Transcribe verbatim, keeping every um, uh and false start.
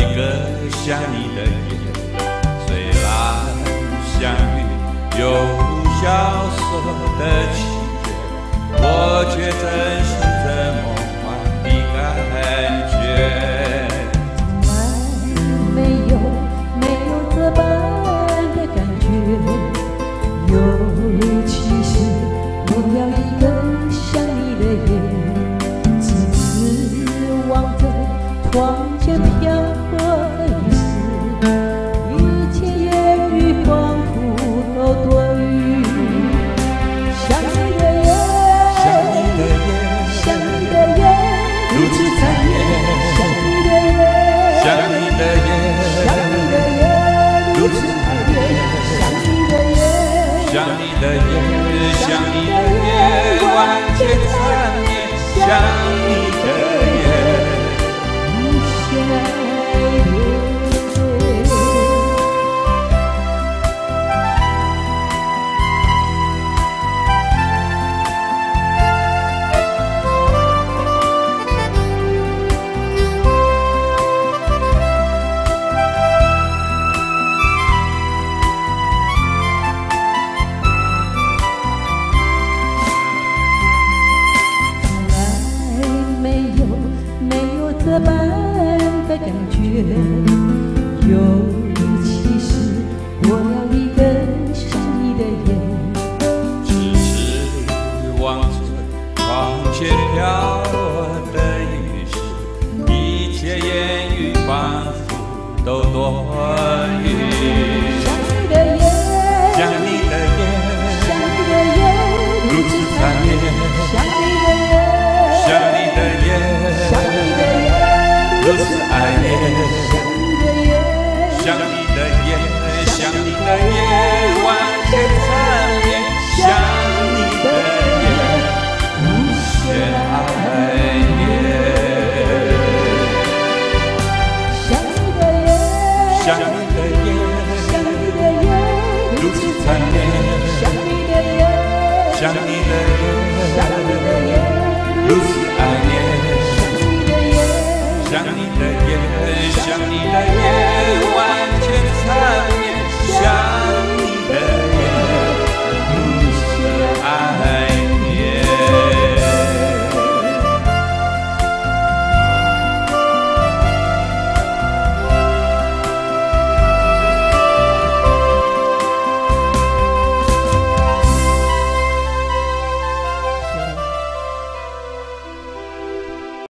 一个想你的夜，虽然相遇又消失的期间，我却珍惜这梦幻的感觉。 从来没有没有这般的感觉，尤其是我要一个想你的夜，只望着窗前飘过的雨丝，一切言语仿佛都多余。想你的夜， 想你的夜， 想你的夜，如此残忍。想你的夜， 想你的夜， 想你的夜，如此残忍。想你的夜， 想你的夜，想你的夜，完全缠绵。想你的夜， 无限爱恋。这般的感觉，尤其是我要一个想你的夜， 只是望着窗前飘落的雨丝，一切言语仿佛都多余。 想你的夜， 想你的夜， 想你的夜， 如此缠绵。 想你的夜， 想你的夜， 想你的夜， 如此爱恋。 想你的夜， 想你的夜，想你的夜，完全缠绵。想你的夜，无限爱恋。 想你的夜， 想你的夜， 想你的夜， 如此缠绵。 想你的夜， 想你的夜， 想你的夜， 如此爱恋。 想你的夜， 想你的夜，想你的夜。